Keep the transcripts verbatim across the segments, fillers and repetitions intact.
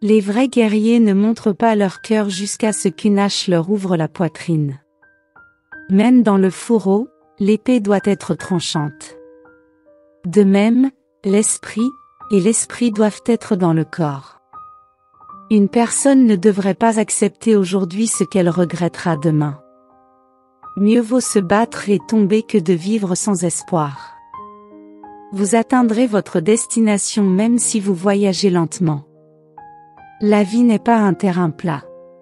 Les vrais guerriers ne montrent pas leur cœur jusqu'à ce qu'une hache leur ouvre la poitrine. Même dans le fourreau, l'épée doit être tranchante. De même, l'esprit et l'esprit doivent être dans le corps. Une personne ne devrait pas accepter aujourd'hui ce qu'elle regrettera demain. Mieux vaut se battre et tomber que de vivre sans espoir. Vous atteindrez votre destination même si vous voyagez lentement. La vie n'est pas un terrain plat.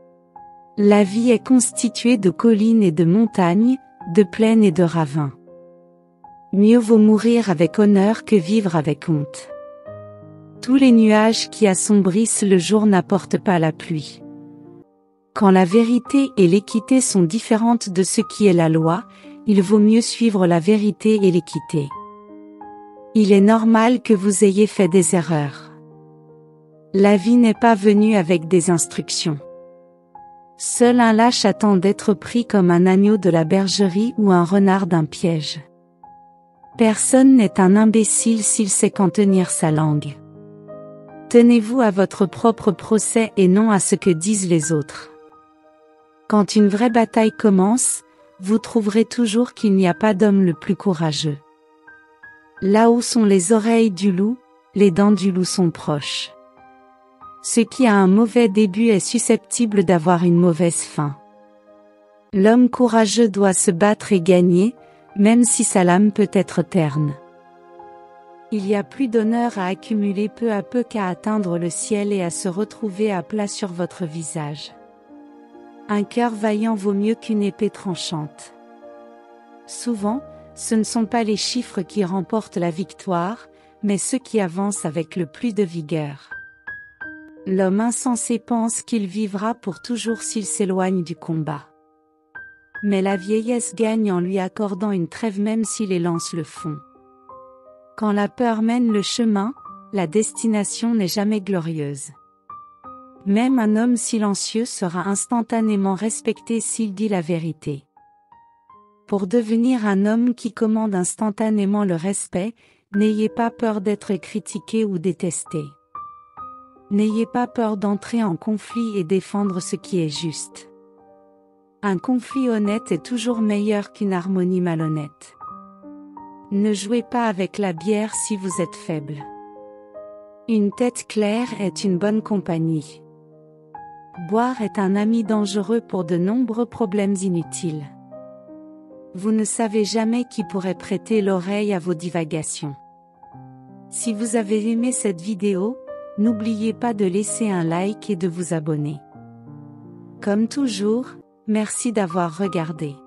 La vie est constituée de collines et de montagnes, de plaines et de ravins. Mieux vaut mourir avec honneur que vivre avec honte. Tous les nuages qui assombrissent le jour n'apportent pas la pluie. Quand la vérité et l'équité sont différentes de ce qui est la loi, il vaut mieux suivre la vérité et l'équité. Il est normal que vous ayez fait des erreurs. La vie n'est pas venue avec des instructions. Seul un lâche attend d'être pris comme un agneau de la bergerie ou un renard d'un piège. Personne n'est un imbécile s'il sait qu'en tenir sa langue. Tenez-vous à votre propre procès et non à ce que disent les autres. Quand une vraie bataille commence, vous trouverez toujours qu'il n'y a pas d'homme le plus courageux. Là où sont les oreilles du loup, les dents du loup sont proches. Ce qui a un mauvais début est susceptible d'avoir une mauvaise fin. L'homme courageux doit se battre et gagner, même si sa lame peut être terne. Il y a plus d'honneur à accumuler peu à peu qu'à atteindre le ciel et à se retrouver à plat sur votre visage. Un cœur vaillant vaut mieux qu'une épée tranchante. Souvent, ce ne sont pas les chiffres qui remportent la victoire, mais ceux qui avancent avec le plus de vigueur. L'homme insensé pense qu'il vivra pour toujours s'il s'éloigne du combat. Mais la vieillesse gagne en lui accordant une trêve même si les lances le font. Quand la peur mène le chemin, la destination n'est jamais glorieuse. Même un homme silencieux sera instantanément respecté s'il dit la vérité. Pour devenir un homme qui commande instantanément le respect, n'ayez pas peur d'être critiqué ou détesté. N'ayez pas peur d'entrer en conflit et défendre ce qui est juste. Un conflit honnête est toujours meilleur qu'une harmonie malhonnête. Ne jouez pas avec la bière si vous êtes faible. Une tête claire est une bonne compagnie. Boire est un ami dangereux pour de nombreux problèmes inutiles. Vous ne savez jamais qui pourrait prêter l'oreille à vos divagations. Si vous avez aimé cette vidéo, n'oubliez pas de laisser un like et de vous abonner. Comme toujours, merci d'avoir regardé.